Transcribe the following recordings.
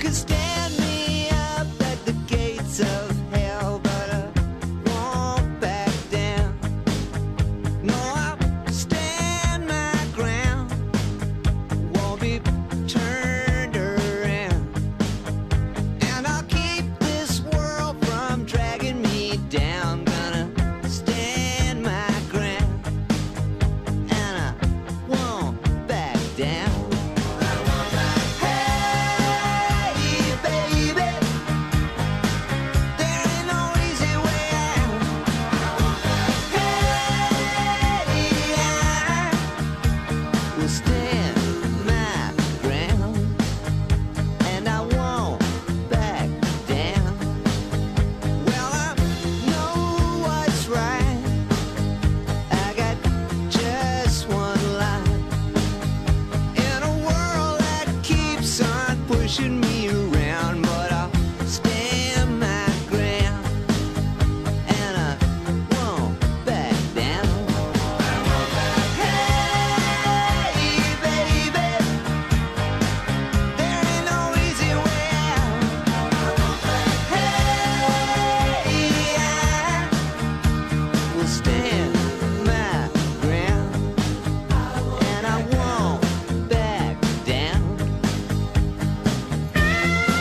stand me up at the gates of hell, but I won't back down. No, I'll stand my ground, won't be turned around, and I'll keep this world from dragging me down. Gonna stand my ground, and I won't back down. Hey, baby, there ain't no easy way out. Hey, I will stand my ground, and I won't back down. Well, I know what's right. I got just one life in a world that keeps on pushing me around, but I'll stand my ground, and I won't back down. Hey, baby, there ain't no easy way out. Hey, I will stand my ground, and I won't back down.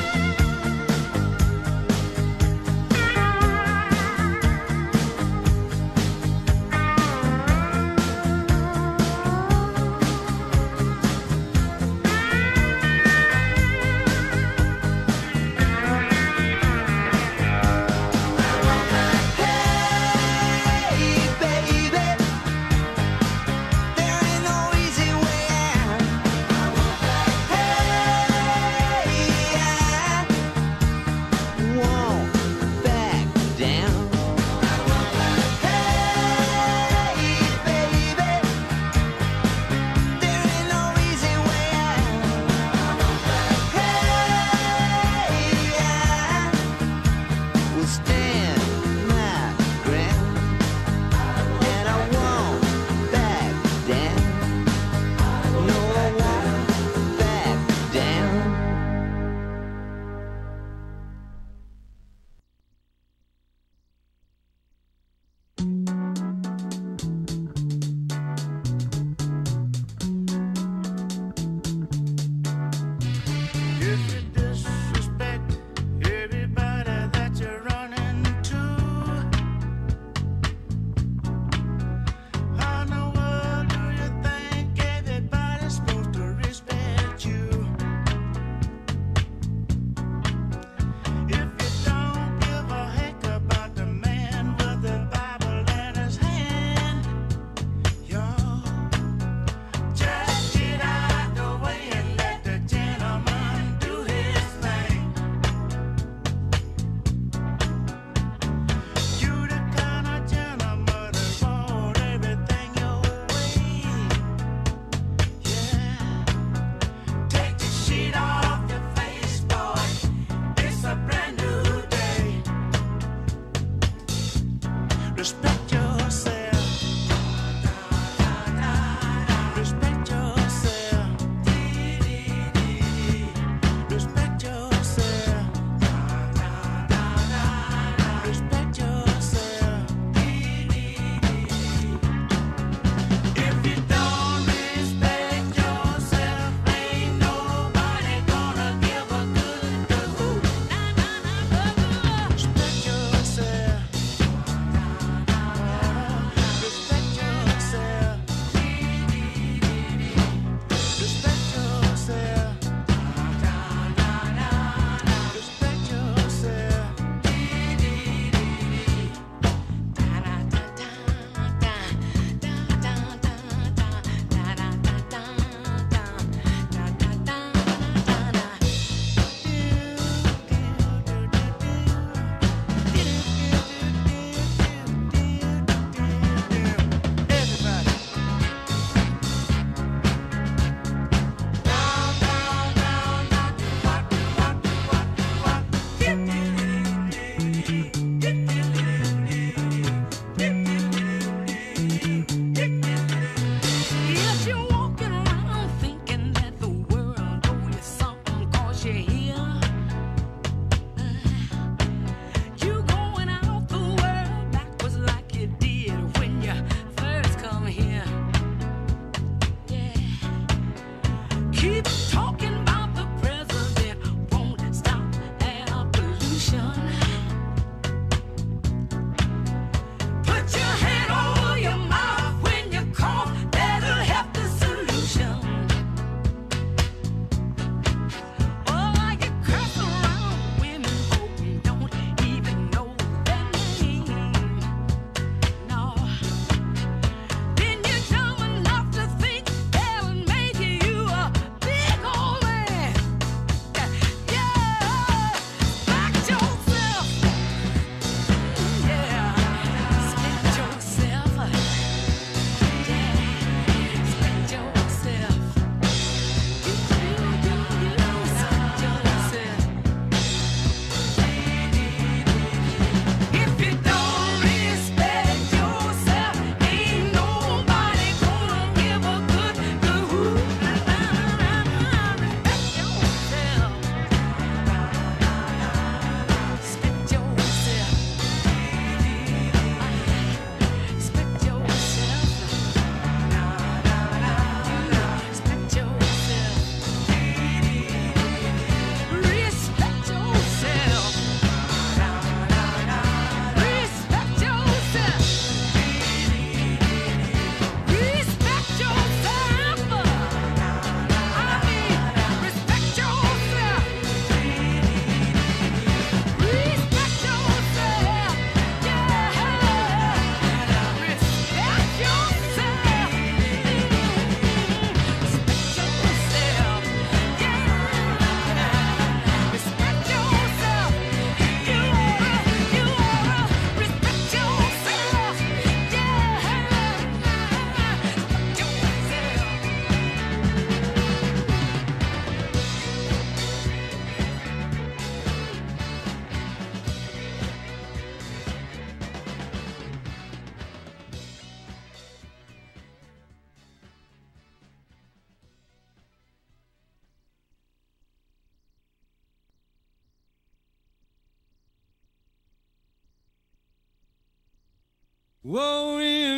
Whoa,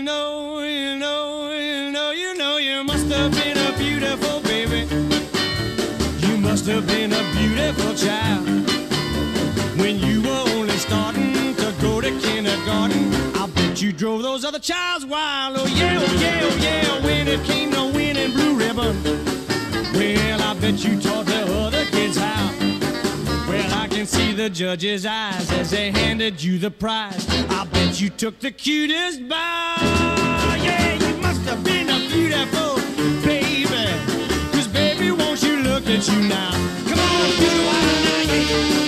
you must have been a beautiful baby. You must have been a beautiful child. When you were only starting to go to kindergarten, I bet you drove those other childs wild. Oh yeah, oh yeah, oh yeah, when it came to winning blue ribbon. Well, I bet you taught the other kids how. Well, I can see the judge's eyes as they handed you the prize. I bet you took the cutest bow. Yeah, you must have been a beautiful baby. 'Cause baby, won't you look at you now? Come on, do the wild now, yeah.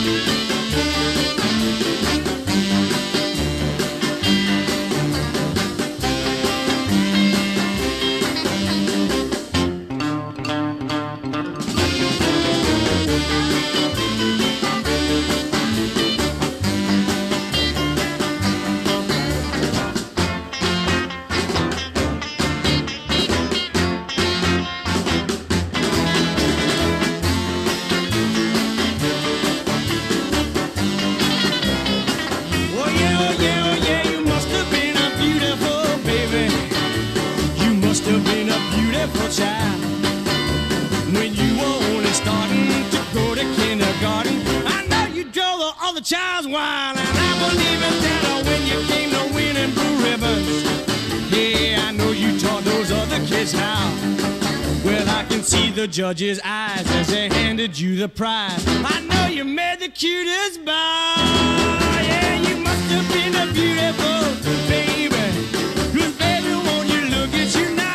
Child, when you were only starting to go to kindergarten, I know you drove the other child's wild, and I believe in that when you came to winning blue ribbons. Yeah, I know you taught those other kids how. Well, I can see the judge's eyes as they handed you the prize. I know you made the cutest bow. Yeah, you must have been a beautiful baby. 'Cause baby, won't you look at you now?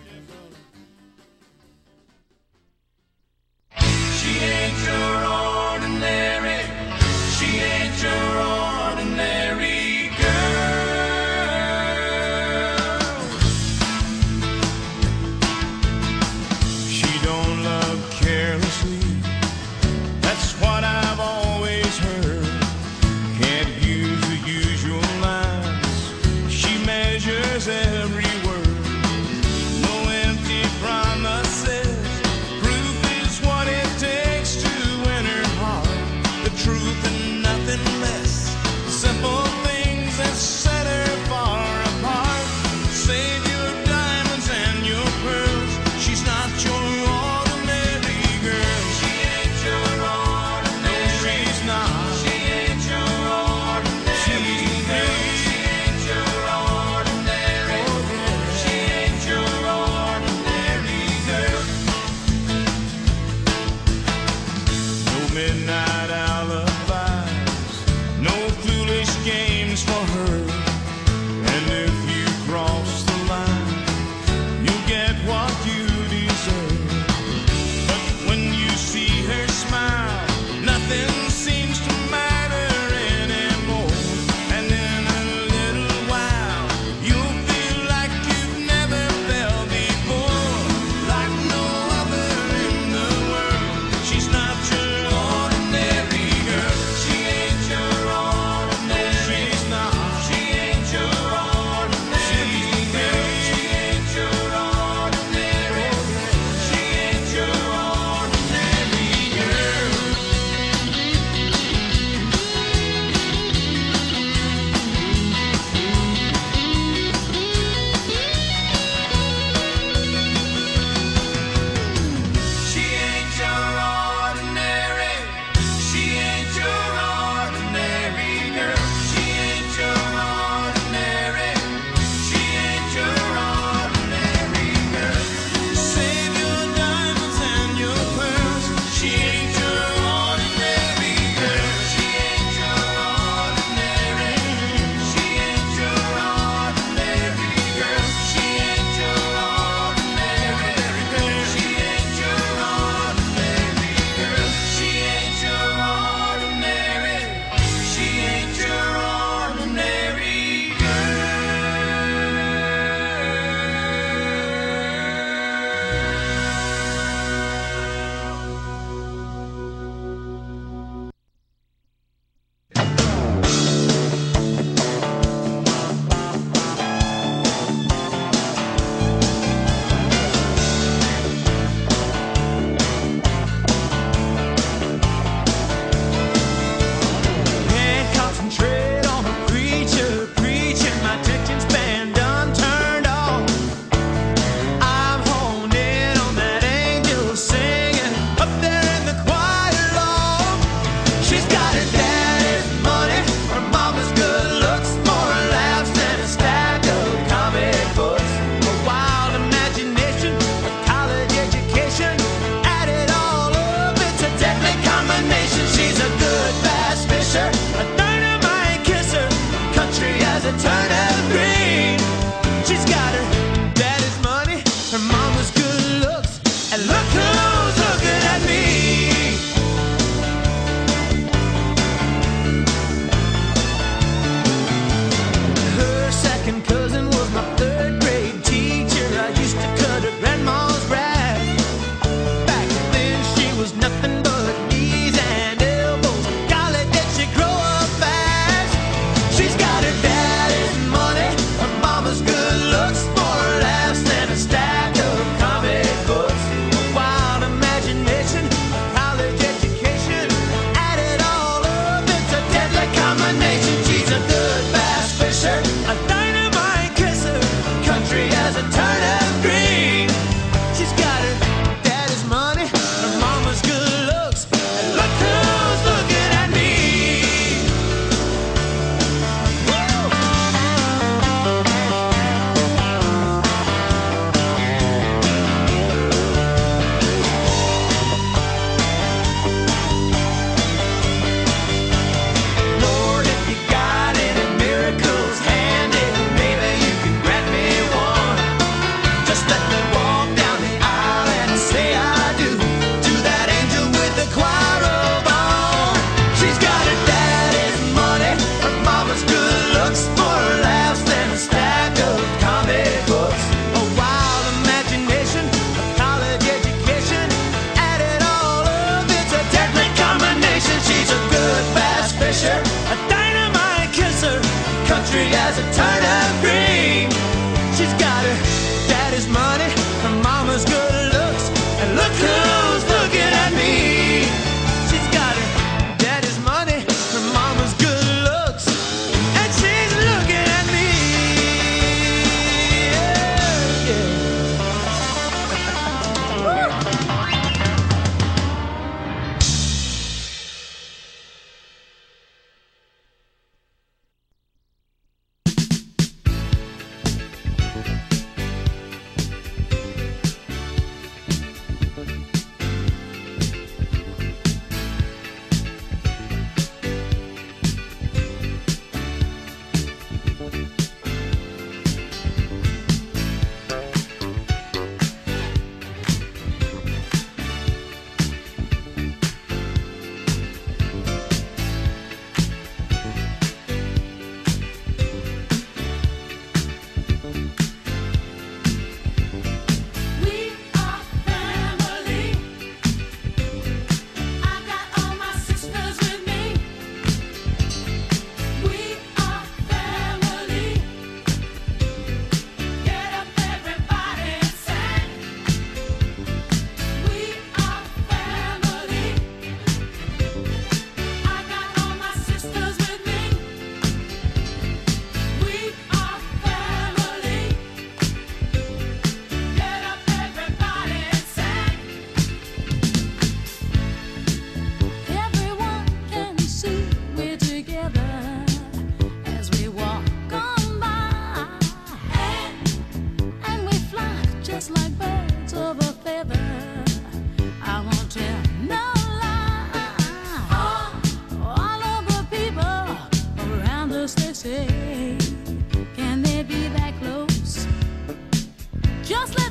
She ain't your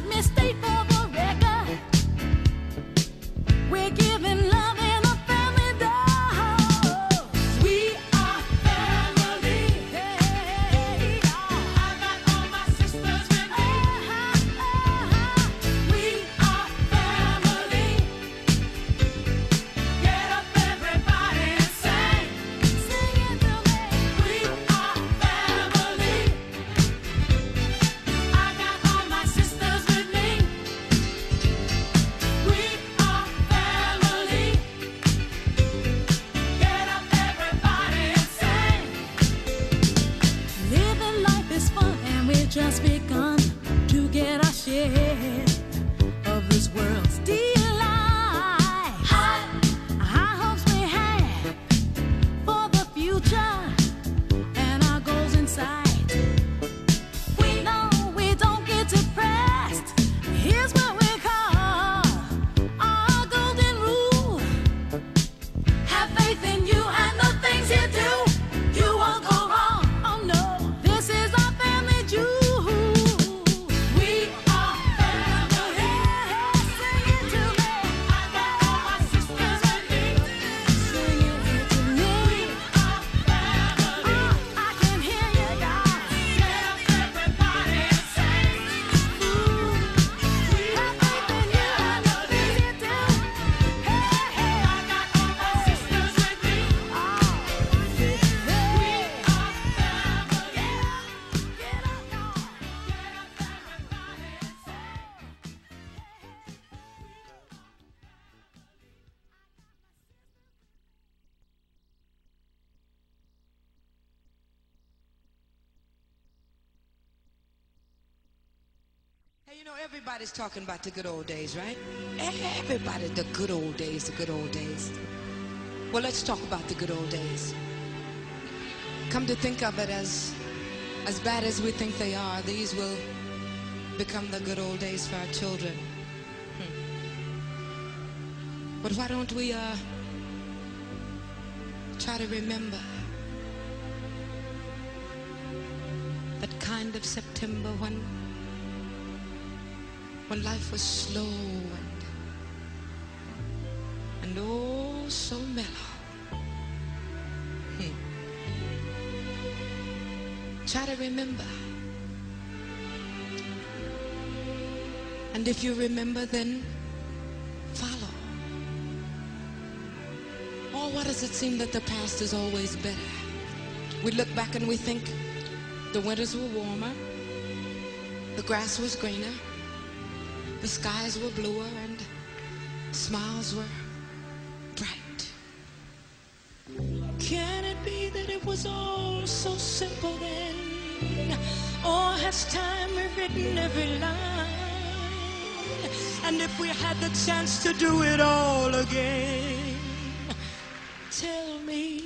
me state for the record, we're giving love in a family dose. We are family. Hey, I got all my sisters with me. We are family. Get up, everybody, and sing. Sing it to me. We are family. I got all my sisters with me. We are family. Get up, everybody, and sing. Living life is fun, and we've just begun to get our share of this world's delight. High hopes we have for the future and our goals in sight. We know we don't get depressed. Here's what we call our golden rule. Have faith in you and the things you do. You won't go wrong. Oh no, this is our family jewel. We are family. Sing it to me. I got all my sisters with me. Sing it to me. We are family. I can hear you, guys. Get up, everybody, and sing. Have faith in you and the things you do. Hey, hey. I got all my sisters with me. We are family. Get up, y'all. Get up, everybody, and sing. Hey, you know, everybody's talking about the good old days, right? Everybody, the good old days, the good old days. Well, let's talk about the good old days. Come to think of it, as bad as we think they are, these will become the good old days for our children. But why don't we try to remember that kind of September when life was slow and oh so mellow. Try to remember. And if you remember, then follow. Oh, why does it seem that the past is always better? We look back and we think the winters were warmer, the grass was greener, the skies were bluer, and smiles were bright. Can it be that it was all so simple then? Or has time rewritten every line? And if we had the chance to do it all again, tell me,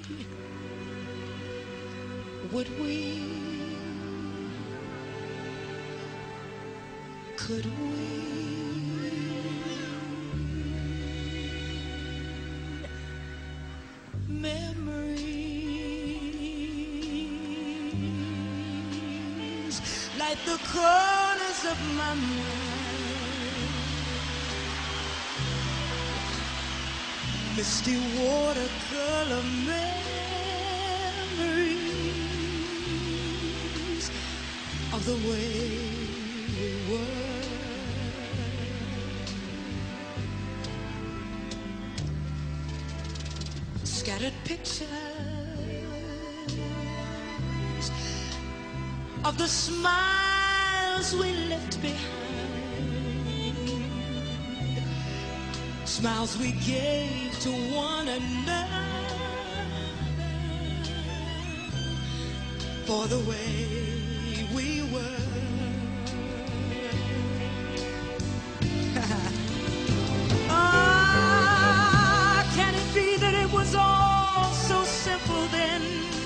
would we? Could we? Memories like the corners of my mind, misty watercolor memories of the way we were. Scattered pictures of the smiles we left behind, smiles we gave to one another for the way we were. Can it be that it was all so simple then?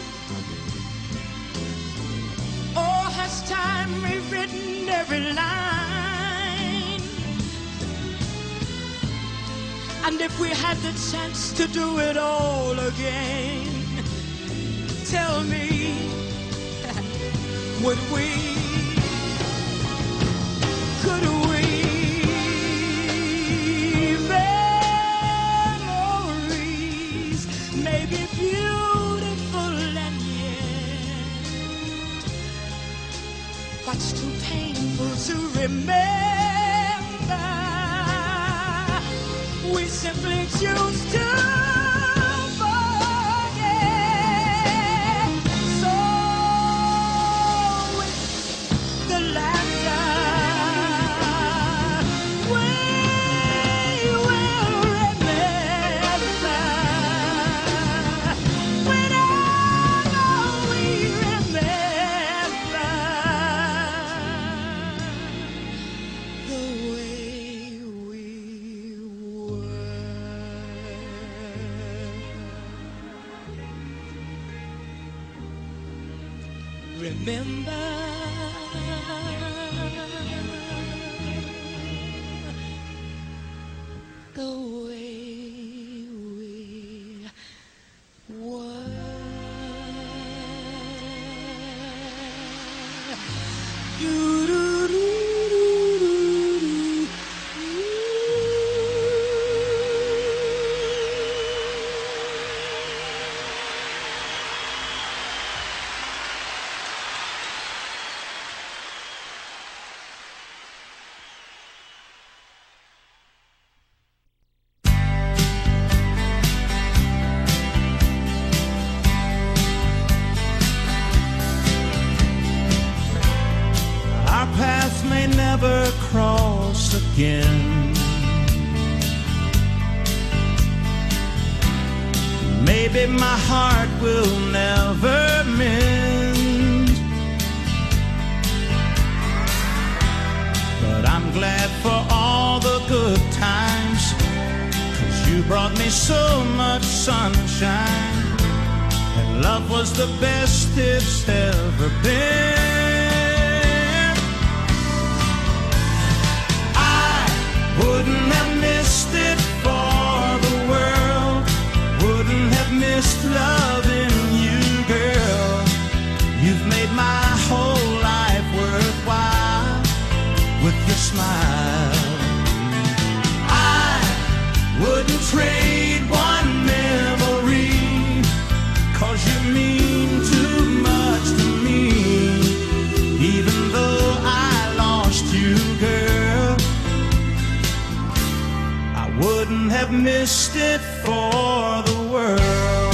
Or has time rewritten every line? And if we had the chance to do it all again, tell me, would we? Could choose to forget. So it's the laughter we will remember. Whenever we remember the way we were. Remember the way we were. Our paths may never cross again. Maybe my heart will never mend. But I'm glad for all the good times, 'cause you brought me so much sunshine, and love was the best it's ever been. I wouldn't have missed it for the world, wouldn't have missed loving you, girl. You've made my whole life worthwhile with your smile. I wouldn't trade one memory, 'cause you mean too much to me. Even though I lost you, girl, I wouldn't have missed it for the world.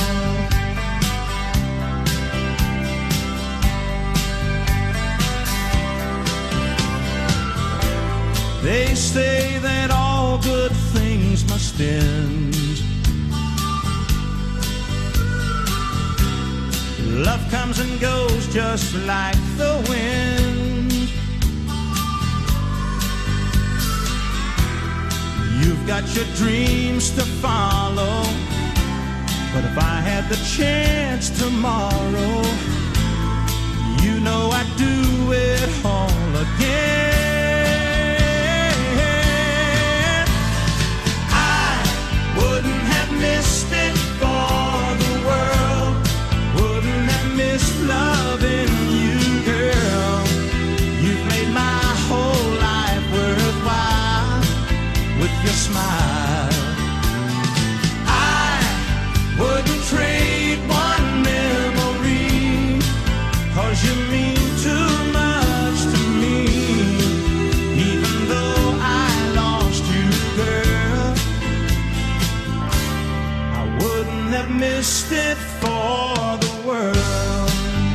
They say that all good things must end. Love comes and goes just like the wind. You've got your dreams to follow, but if I had the chance tomorrow, you know I'd do it all again. I wouldn't have missed it for the world, wouldn't have missed loving you, girl. You've made my whole life worthwhile with your smile. I wouldn't trade one memory, 'cause you mean too much to me. Even though I lost you, girl, I wouldn't have missed it for the world.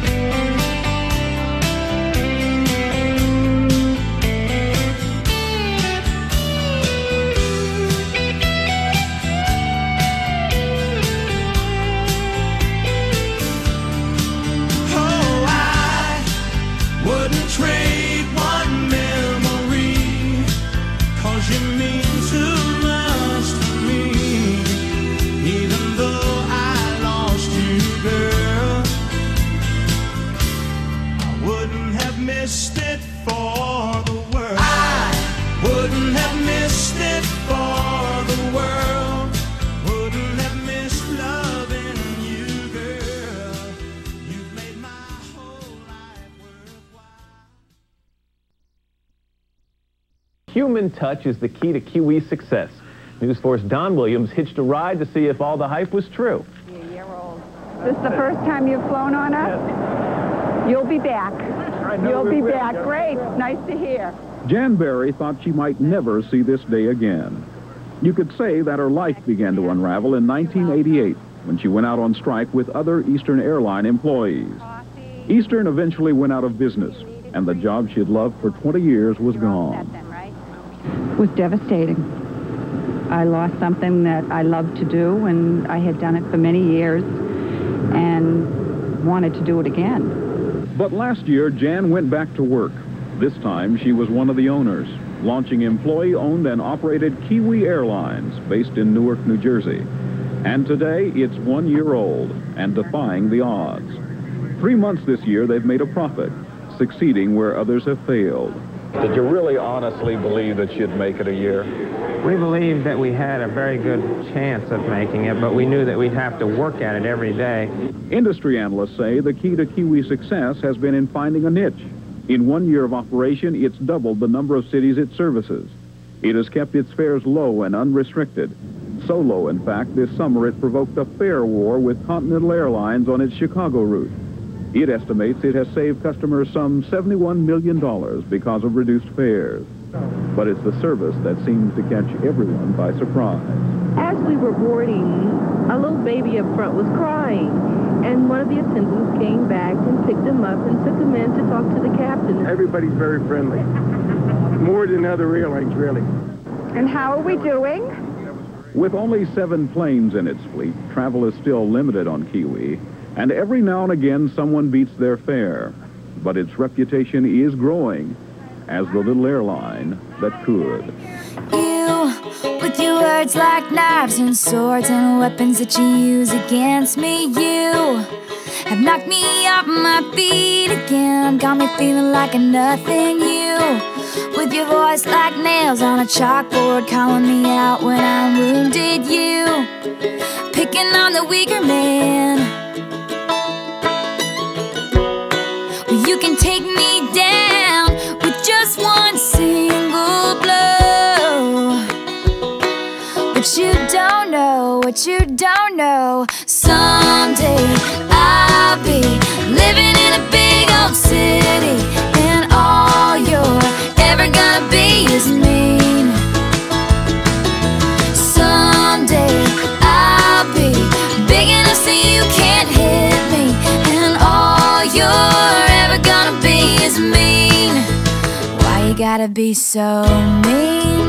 Oh, I wouldn't trade one memory, 'cause you mean too much to me. Even though I lost you, girl, I wouldn't have missed it for the world. I wouldn't have missed it for the world, wouldn't have missed loving you, girl. You've made my whole life worthwhile. Human touch is the key to KIWI's success. News Force Don Williams hitched a ride to see if all the hype was true. This is the first time you've flown on us? You'll be back. You'll be back. Great. Nice to hear. Jan Berry thought she might never see this day again. You could say that her life began to unravel in 1988 when she went out on strike with other Eastern Airline employees. Eastern eventually went out of business, and the job she'd loved for 20 years was gone. It was devastating. I lost something that I loved to do, and I had done it for many years and wanted to do it again. But last year, Jan went back to work. This time, she was one of the owners, launching employee-owned and operated KIWI Airlines, based in Newark, New Jersey. And today, it's 1 year old and defying the odds. 3 months this year, they've made a profit, succeeding where others have failed. Did you really honestly believe that you'd make it a year? We believed that we had a very good chance of making it, but we knew that we'd have to work at it every day. Industry analysts say the key to KIWI's success has been in finding a niche. In 1 year of operation, it's doubled the number of cities it services. It has kept its fares low and unrestricted. So low, in fact, this summer it provoked a fare war with Continental Airlines on its Chicago route. It estimates it has saved customers some $71 million because of reduced fares. But it's the service that seems to catch everyone by surprise. As we were boarding, a little baby up front was crying, and one of the attendants came back and picked him up and took him in to talk to the captain. Everybody's very friendly. More than other airlines, really. And how are we doing? With only 7 planes in its fleet, travel is still limited on KIWI, and every now and again someone beats their fare. But its reputation is growing as the little airline that could. You, with your words like knives and swords and weapons that you use against me, you have knocked me off my feet again, got me feeling like a nothing. You, with your voice like nails on a chalkboard, calling me out when I'm wounded. You, picking on the weaker man. Well, you can take me down with just one single blow. But you don't know what you don't know. Someday I'll be living in a big old city, and all you're ever gonna be is mean. Someday I'll be big enough so you can't hit me, and all you're ever gonna be is mean. Why you gotta be so mean?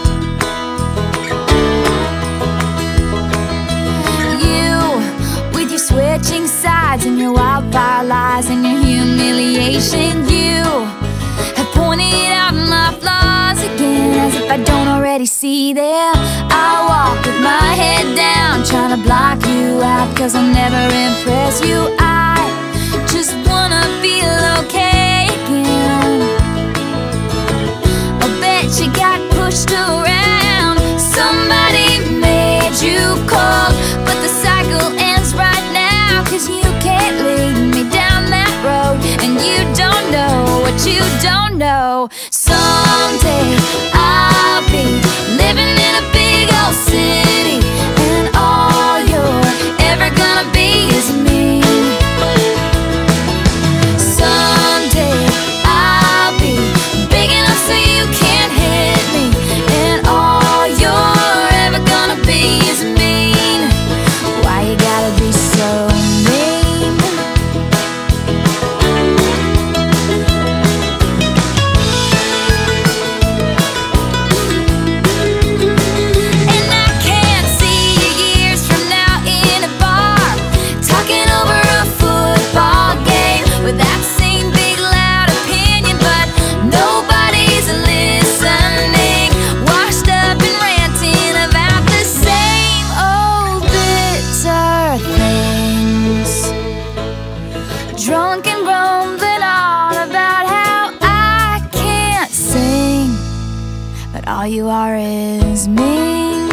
Switching sides and your wildfire lies and your humiliation. You have pointed out my flaws again, as if I don't already see them. I walk with my head down, trying to block you out, cause I'll never impress you. I just wanna feel okay again. I bet you got pushed around, somebody made you cold, but the cycle ends right now, cause you can't lead me down that road, and you don't know what you don't know. Someday I'll be living in a big old city, and all you're ever gonna be is me. Someday I'll be big enough so you can't hit me, and all you're ever gonna be is mean. Why you gotta be so mean? And I can't see you years from now in a bar, talking over a football game with that same big loud opinion, but nobody's listening, washed up and ranting about the same old bitter things, drunk and rumbling on about how I can't sing, but all you are is mean.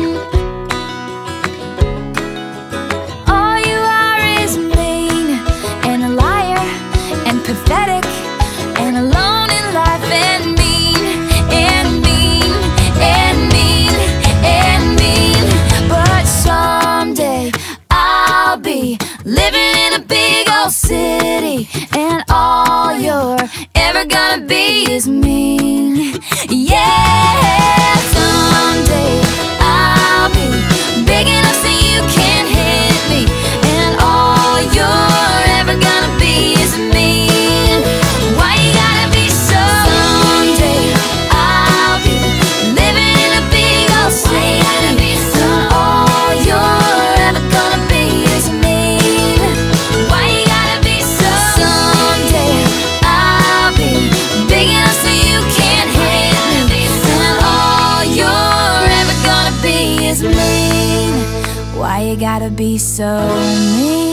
All you are is mean, and a liar, and pathetic, and alone in life, and mean, and mean, and mean, and mean. But someday I'll be living in a big old city, and all you're ever gonna be is mean. Yeah, someday you gotta be so mean?